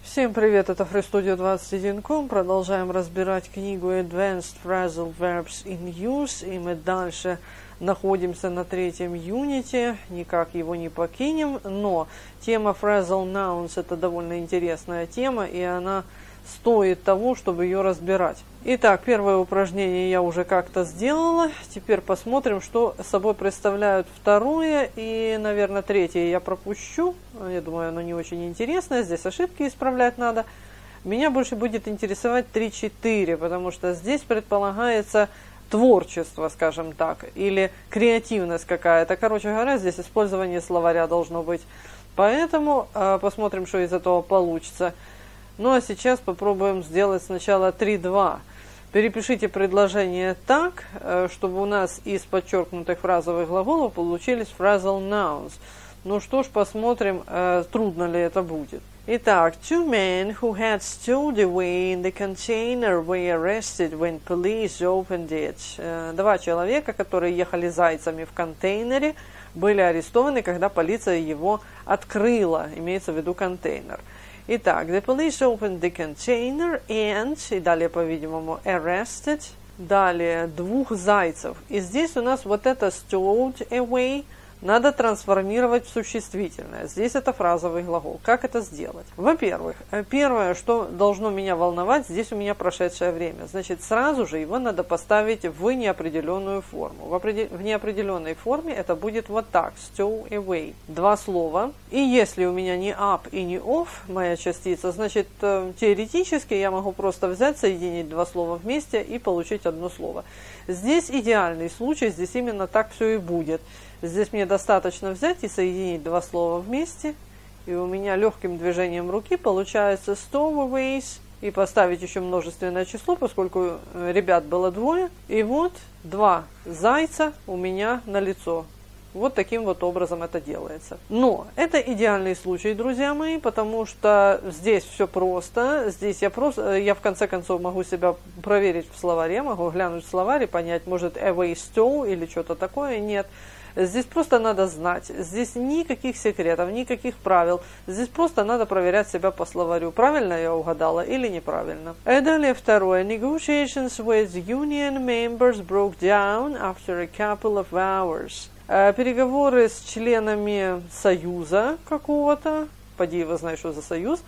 Всем привет, это FreeStudio21.com. Продолжаем разбирать книгу Advanced Phrasal Verbs in Use. И мы дальше находимся на третьем юните. Никак его не покинем. Но тема Phrasal Nouns — это довольно интересная тема, и она стоит того, чтобы ее разбирать. Итак, первое упражнение я уже как-то сделала. Теперь посмотрим, что собой представляют второе и, наверное, третье я пропущу. Я думаю, оно не очень интересное. Здесь ошибки исправлять надо. Меня больше будет интересовать 3-4, потому что здесь предполагается творчество, скажем так, или креативность какая-то. Короче говоря, здесь использование словаря должно быть. Поэтому посмотрим, что из этого получится. Ну а сейчас попробуем сделать сначала 3-2. Перепишите предложение так, чтобы у нас из подчеркнутых фразовых глаголов получились phrasal nouns. Ну что ж, посмотрим, трудно ли это будет. Итак, two men who had stowed away in the container were arrested when police opened it. Два человека, которые ехали зайцами в контейнере, были арестованы, когда полиция его открыла, имеется в виду контейнер. Итак, the police opened the container and, и далее, по-видимому, arrested, далее, двух зайцев. И здесь у нас вот это stowed away надо трансформировать в существительное. Здесь это фразовый глагол. Как это сделать? Во-первых, первое, что должно меня волновать, здесь у меня прошедшее время. Значит, сразу же его надо поставить в неопределенную форму. В неопределенной форме это будет вот так. Stow away. Два слова. И если у меня не up и не off, моя частица, значит, теоретически я могу просто взять, соединить два слова вместе и получить одно слово. Здесь идеальный случай, здесь именно так все и будет. Здесь мне достаточно взять и соединить два слова вместе, и у меня легким движением руки получается stowaways, и поставить еще множественное число, поскольку ребят было двое, и вот два зайца у меня на лицо. Вот таким вот образом это делается. Но это идеальный случай, друзья мои, потому что здесь все просто. Здесь я в конце концов могу себя проверить в словаре, могу глянуть в словарь и понять, может, away stow или что-то такое. Нет. Здесь просто надо знать. Здесь никаких секретов, никаких правил. Здесь просто надо проверять себя по словарю. Правильно я угадала или неправильно. И далее второе. Negotiations with union members broke down after a couple of hours. Переговоры с членами союза какого-то, поди его знаешь, что за союз,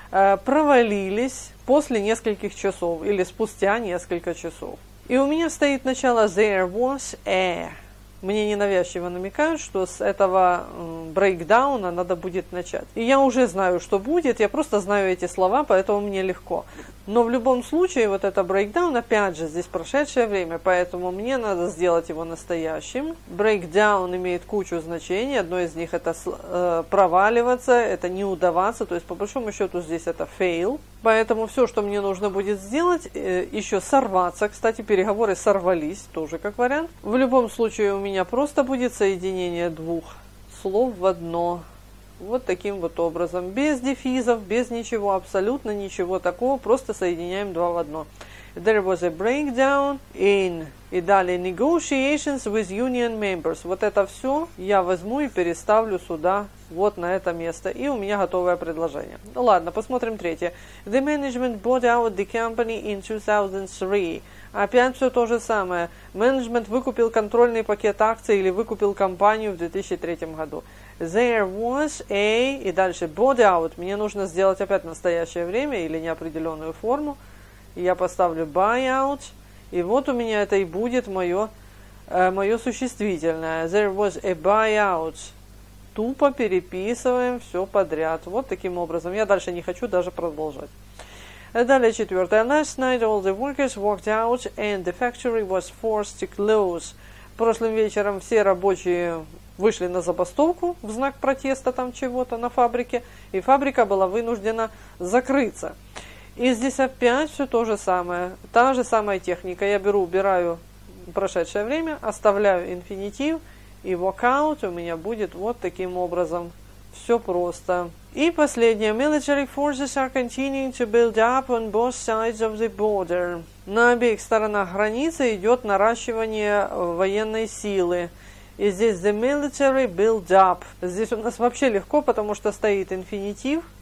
провалились после нескольких часов или спустя несколько часов. И у меня стоит начало there was a. Мне ненавязчиво намекают, что с этого брейкдауна надо будет начать. И я уже знаю, что будет, я просто знаю эти слова, поэтому мне легко. Но в любом случае, вот это брейкдаун, опять же, здесь прошедшее время, поэтому мне надо сделать его настоящим. Брейкдаун имеет кучу значений, одно из них это проваливаться, это не удаваться, то есть по большому счету здесь это fail. Поэтому все, что мне нужно будет сделать, еще сорваться. Кстати, переговоры сорвались, тоже как вариант. В любом случае у меня просто будет соединение двух слов в одно. Вот таким вот образом. Без дефизов, без ничего, абсолютно ничего такого. Просто соединяем два в одно. There was a breakdown in. И далее negotiations with union members. Вот это все я возьму и переставлю сюда, вот на это место. И у меня готовое предложение. Ну ладно, посмотрим третье. The management bought out the company in 2003. Опять все то же самое. Менеджмент выкупил контрольный пакет акций или выкупил компанию в 2003 году. There was a. И дальше bought out. Мне нужно сделать опять настоящее время или неопределенную форму. Я поставлю buy out. И вот у меня это и будет мое существительное. There was a buyout. Тупо переписываем все подряд. Вот таким образом. Я дальше не хочу даже продолжать. Далее четвертое. Last night all the workers walked out and the factory was forced to close. Прошлым вечером все рабочие вышли на забастовку в знак протеста там чего-то на фабрике. И фабрика была вынуждена закрыться. И здесь опять все то же самое. Та же самая техника. Я убираю прошедшее время, оставляю инфинитив, и walk out у меня будет вот таким образом. Все просто. И последнее. Military forces are continuing to build up on both sides of the border. На обеих сторонах границы идет наращивание военной силы. И здесь the military build up. Здесь у нас вообще легко, потому что стоит инфинитив.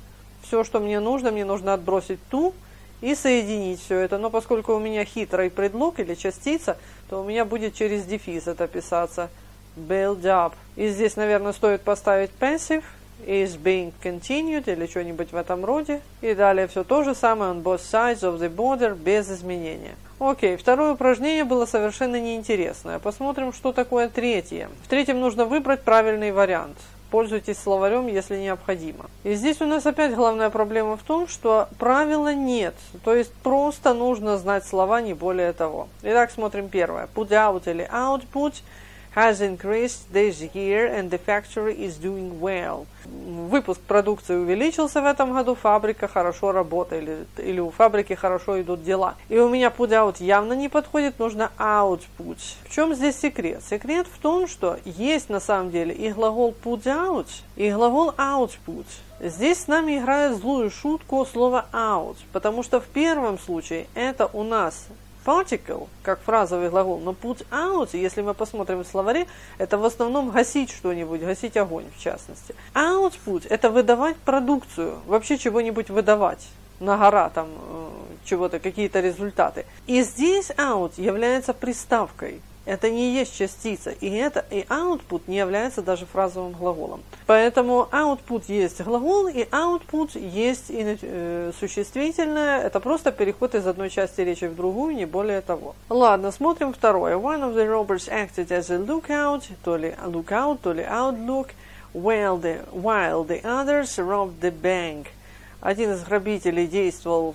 все, что мне нужно отбросить to и соединить все это. Но поскольку у меня хитрый предлог или частица, то у меня будет через дефис это писаться. Build up. И здесь, наверное, стоит поставить passive, is being continued или что-нибудь в этом роде. И далее все то же самое on both sides of the border без изменения. Окей, второе упражнение было совершенно неинтересное. Посмотрим, что такое третье. В третьем нужно выбрать правильный вариант. Пользуйтесь словарем, если необходимо. И здесь у нас опять главная проблема в том, что правила нет. То есть просто нужно знать слова, не более того. Итак, смотрим первое. Put out или output has increased this year and the factory is doing well. Выпуск продукции увеличился в этом году, фабрика хорошо работает, или у фабрики хорошо идут дела. И у меня put out явно не подходит, нужно output. В чем здесь секрет? Секрет в том, что есть на самом деле и глагол put out, и глагол output. Здесь с нами играет злую шутку слово out, потому что в первом случае это у нас particle, как фразовый глагол, но put out, если мы посмотрим в словаре, это в основном гасить что-нибудь, гасить огонь в частности. Output – это выдавать продукцию, вообще чего-нибудь выдавать, на гора там чего-то, какие-то результаты. И здесь out является приставкой. Это не есть частица, и output не является даже фразовым глаголом. Поэтому output есть глагол, и output есть и существительное. Это просто переход из одной части речи в другую, не более того. Ладно, смотрим второе. One of the robbers acted as a lookout, то ли lookout, то ли outlook, while the others robbed the bank. Один из грабителей действовал,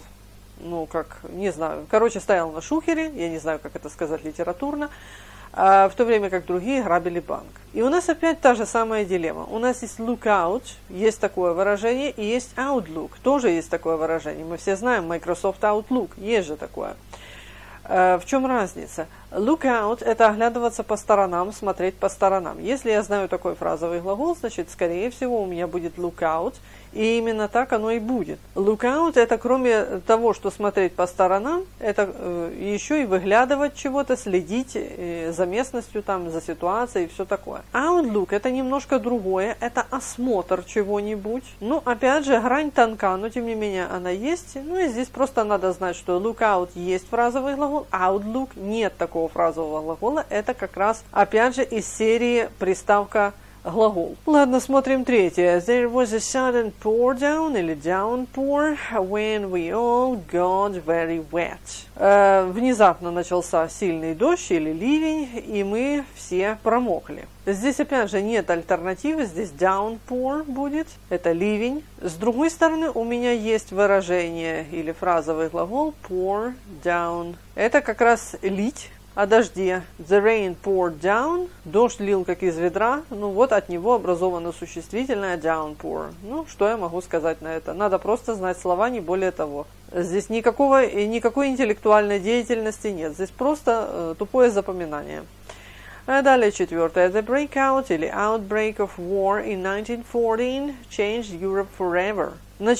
не знаю, стоял на шухере, я не знаю, как это сказать литературно, в то время как другие грабили банк. И у нас опять та же самая дилемма. У нас есть lookout, есть такое выражение, и есть outlook, тоже есть такое выражение. Мы все знаем Microsoft Outlook, есть же такое. В чем разница? Lookout – это оглядываться по сторонам, смотреть по сторонам. Если я знаю такой фразовый глагол, значит, скорее всего, у меня будет lookout, и именно так оно и будет. Lookout – это кроме того, что смотреть по сторонам, это еще и выглядывать чего-то, следить за местностью, там, за ситуацией и все такое. Outlook – это немножко другое, это осмотр чего-нибудь. Опять же, грань тонка, но тем не менее она есть. И здесь просто надо знать, что lookout есть фразовый глагол, outlook нет такого фразового глагола. Это как раз, опять же, из серии приставка глагол. Ладно, смотрим третье. There was a sudden pour down или downpour when we all got very wet. Внезапно начался сильный дождь или ливень, и мы все промокли. Здесь опять же нет альтернативы, здесь downpour будет, это ливень. С другой стороны у меня есть выражение или фразовый глагол pour down. Это как раз лить. О дожде. The rain poured down. Дождь лил как из ведра. От него образовано существительное downpour. Что я могу сказать на это? Надо просто знать слова, не более того. Здесь никакой интеллектуальной деятельности нет. Здесь просто тупое запоминание. Далее четвертое. The breakout или outbreak of war in 1914 changed Europe forever.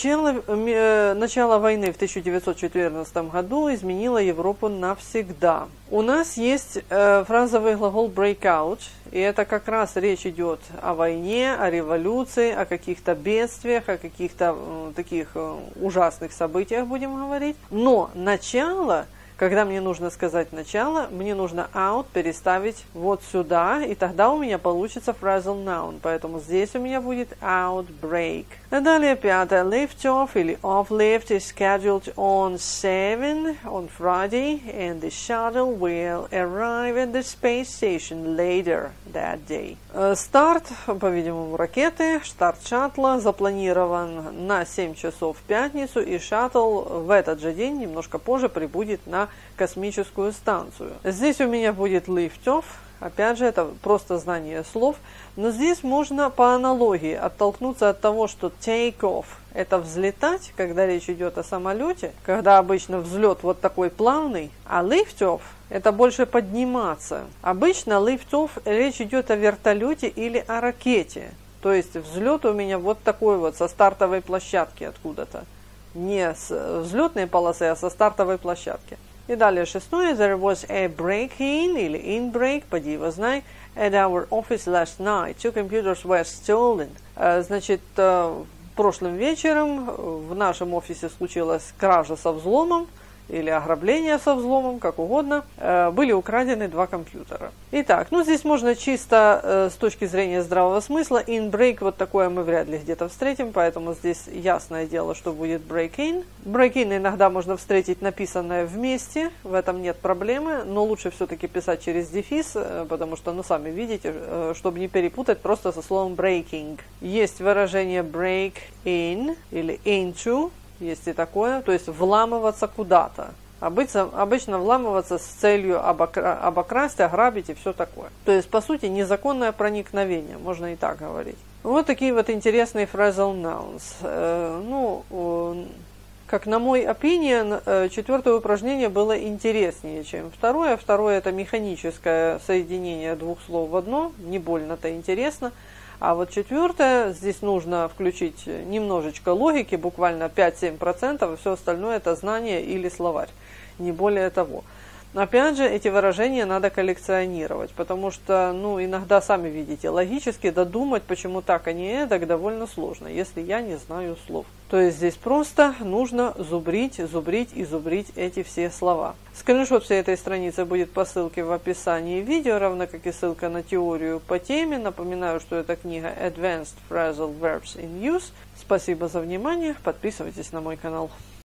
Начало войны в 1914 году изменило Европу навсегда. У нас есть фразовый глагол breakout, и это как раз речь идет о войне, о революции, о каких-то бедствиях, о каких-то таких ужасных событиях будем говорить. Но начало, когда мне нужно сказать начало, мне нужно out переставить вот сюда, и тогда у меня получится phrasal noun, поэтому здесь у меня будет outbreak. Далее пятое. Lift off или off lift is scheduled on 7 on Friday, and the shuttle will arrive at the space station later that day. Старт, по-видимому, ракеты, старт шаттла запланирован на 7 часов в пятницу, и шаттл в этот же день, немножко позже, прибудет на космическую станцию. Здесь у меня будет lift off. Опять же, это просто знание слов. Но здесь можно по аналогии оттолкнуться от того, что take off – это взлетать, когда речь идет о самолете, когда обычно взлет вот такой плавный, а lift off – это больше подниматься. Обычно lift off речь идет о вертолете или о ракете. То есть взлет у меня вот такой вот со стартовой площадки откуда-то. Не с взлетной полосы, а со стартовой площадки. И далее шестое. There was a break-in или in-break, поди его знай, at our office last night. 2 computers were stolen. Значит, прошлым вечером в нашем офисе случилась кража со взломом, или ограбление со взломом, как угодно, были украдены 2 компьютера. Итак, ну здесь можно чисто с точки зрения здравого смысла, in break вот такое мы вряд ли где-то встретим, поэтому здесь ясное дело, что будет break in. Break in иногда можно встретить написанное вместе, в этом нет проблемы, но лучше все-таки писать через дефис, потому что, ну сами видите, чтобы не перепутать просто со словом breaking. Есть выражение break in или into. Есть и такое, то есть вламываться куда-то. Обычно вламываться с целью обокрасть, ограбить и все такое. То есть, по сути, незаконное проникновение, можно и так говорить. Вот такие вот интересные phrasal nouns. Как на мой opinion, 4-е упражнение было интереснее, чем 2-е. 2-е это механическое соединение 2 слов в одно, не больно-то интересно. А вот 4-е, здесь нужно включить немножечко логики, буквально 5-7%, и все остальное это знание или словарь, не более того. Опять же, эти выражения надо коллекционировать, потому что, ну, иногда, сами видите, логически додумать, почему так, а не эдак, довольно сложно, если я не знаю слов. То есть здесь просто нужно зубрить эти все слова. Скриншот всей этой страницы будет по ссылке в описании видео, равно как и ссылка на теорию по теме. Напоминаю, что это книга Advanced Phrasal Verbs in Use. Спасибо за внимание, подписывайтесь на мой канал.